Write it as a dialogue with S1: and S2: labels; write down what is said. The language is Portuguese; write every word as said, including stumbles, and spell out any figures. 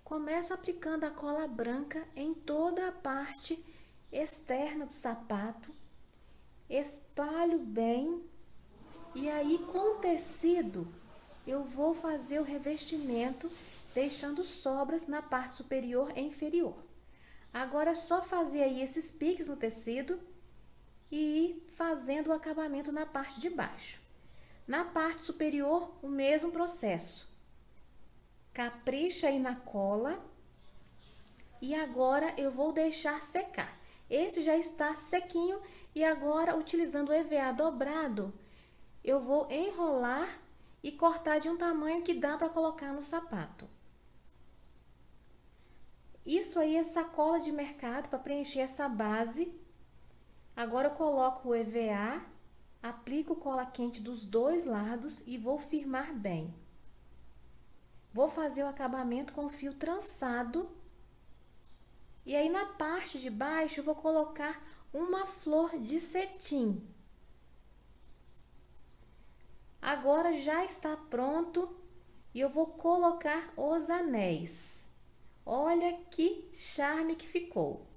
S1: Começo aplicando a cola branca em toda a parte externa do sapato, espalho bem e aí com o tecido eu vou fazer o revestimento, deixando sobras na parte superior e inferior. Agora é só fazer aí esses piques no tecido e ir fazendo o acabamento na parte de baixo. Na parte superior, o mesmo processo. Capricha aí na cola e agora eu vou deixar secar. Esse já está sequinho e agora, utilizando o E V A dobrado, eu vou enrolar e cortar de um tamanho que dá para colocar no sapato. Isso aí é sacola de mercado para preencher essa base. Agora eu coloco o E V A, aplico cola quente dos dois lados e vou firmar bem. Vou fazer o acabamento com fio trançado. E aí na parte de baixo eu vou colocar uma flor de cetim. Agora já está pronto e eu vou colocar os anéis. Olha que charme que ficou!